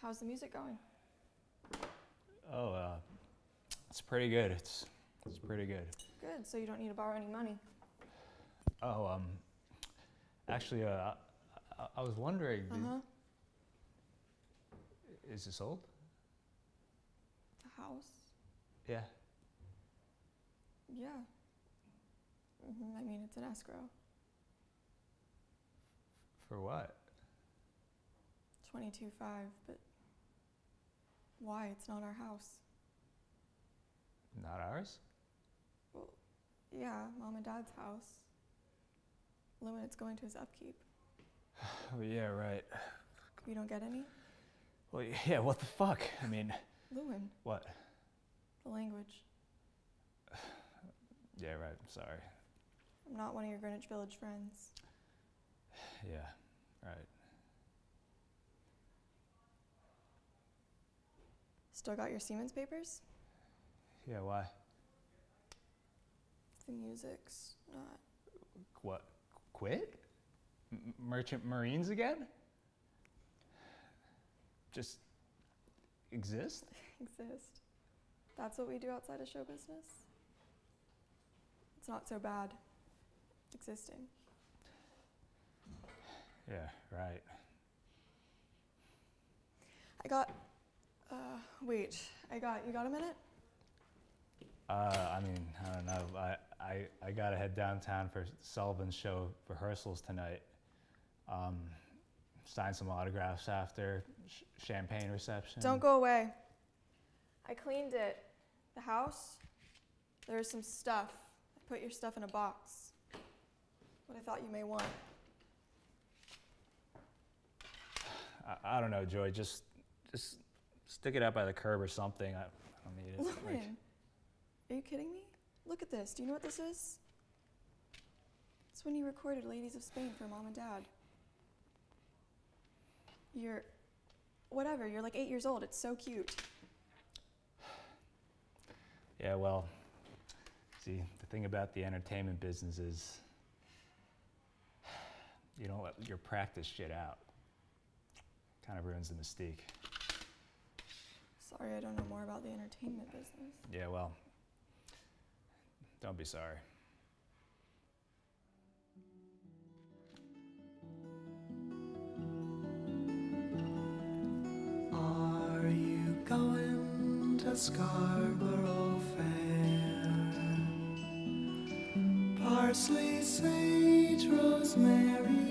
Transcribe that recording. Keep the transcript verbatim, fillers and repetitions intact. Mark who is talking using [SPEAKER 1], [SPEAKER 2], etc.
[SPEAKER 1] How's the music going?
[SPEAKER 2] Oh, uh, it's pretty good. It's it's pretty good.
[SPEAKER 1] Good, so you don't need to borrow any money.
[SPEAKER 2] Oh, um, actually, uh, I, I was wondering,
[SPEAKER 1] Uh-huh.
[SPEAKER 2] is this old?
[SPEAKER 1] The house?
[SPEAKER 2] Yeah.
[SPEAKER 1] Yeah. Mm-hmm. I mean, it's an escrow.
[SPEAKER 2] For what?
[SPEAKER 1] twenty-two five, but why? It's not our house.
[SPEAKER 2] Not ours?
[SPEAKER 1] Well, yeah, Mom and Dad's house. Llewyn, it's going to his upkeep.
[SPEAKER 2] Oh, yeah, right.
[SPEAKER 1] You don't get any?
[SPEAKER 2] Well, yeah, what the fuck? I mean...
[SPEAKER 1] Llewyn.
[SPEAKER 2] What?
[SPEAKER 1] The language.
[SPEAKER 2] Yeah, right, I'm sorry.
[SPEAKER 1] I'm not one of your Greenwich Village friends.
[SPEAKER 2] Yeah, right.
[SPEAKER 1] Still got your Siemens papers?
[SPEAKER 2] Yeah, why?
[SPEAKER 1] The music's not...
[SPEAKER 2] What? Quit? M- Merchant Marines again? Just exist?
[SPEAKER 1] exist. That's what we do outside of show business. It's not so bad existing.
[SPEAKER 2] Yeah, right.
[SPEAKER 1] I got, uh, wait, I got, you got a minute?
[SPEAKER 2] Uh, I mean, I don't know. I, I, I gotta head downtown for Sullivan's show rehearsals tonight. Um, sign some autographs after, sh- champagne reception.
[SPEAKER 1] Don't go away. I cleaned it. The house, there's some stuff. I put your stuff in a box. What I thought you may want.
[SPEAKER 2] I, I don't know, Joy. Just, just stick it out by the curb or something. I, I don't need it.
[SPEAKER 1] Llewyn,
[SPEAKER 2] Like,
[SPEAKER 1] are you kidding me? Look at this. Do you know what this is? It's when you recorded Ladies of Spain for Mom and Dad. You're, whatever, you're like eight years old. It's so cute.
[SPEAKER 2] yeah, well, see, the thing about the entertainment business is you don't let your practice shit out. Kind of ruins the mystique.
[SPEAKER 1] Sorry, I don't know more about the entertainment business.
[SPEAKER 2] Yeah, well, don't be sorry.
[SPEAKER 3] Are you going to Scarborough Fair? Parsley, sage, rosemary